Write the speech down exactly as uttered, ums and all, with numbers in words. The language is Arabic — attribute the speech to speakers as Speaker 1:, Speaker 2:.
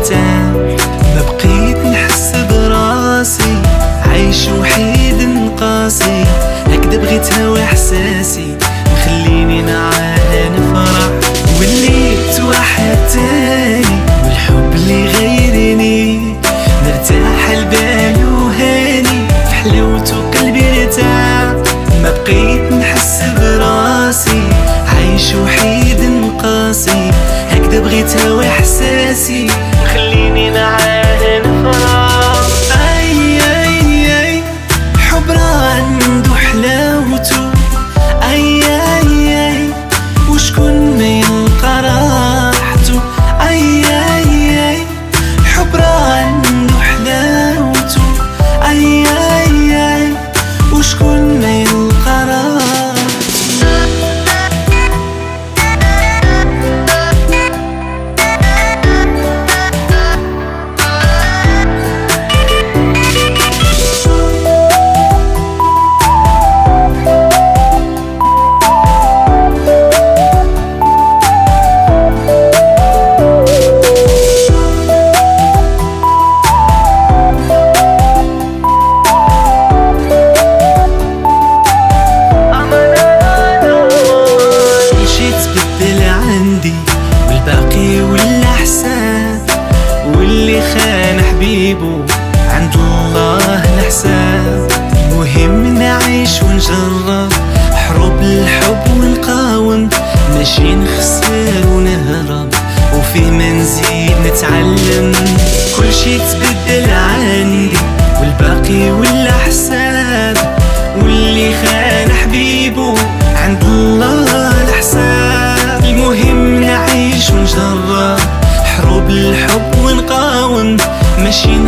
Speaker 1: مرتاح. ما بقيت نحس براسي عايش وحيد نقاسي، هكدا بغيتها واحساسي مخليني معاها نفرح. وليت واحد تاني والحب اللي غيرني، مرتاح البال وهاني في حلاوته قلبي ارتاح. ما بقيت نحس براسي عايش وحيد نقاسي، هكدا بغيتها واحساسي مخليني معاها نفرح. اي اي اي حب راه عنده حلاوته، اي اي اي وشكون ما يلقى راحته. اي اي اي حب راه عنده حلاوته، اي اي اي وشكون ما يلقى راحته. والباقي ولا حساب، واللي خان حبيبه عند الله الحساب. المهم نعيش ونجرب حروب الحب ونقاوم، ماشي نخسر ونهرب وفيه ما نزيد نتعلم. كل شي تبدل عندي والباقي ولا حساب، واللي خان حبيبه عند الله الحساب. المهم نعيش ونجرب حروب الحب ونقاوم، ماشي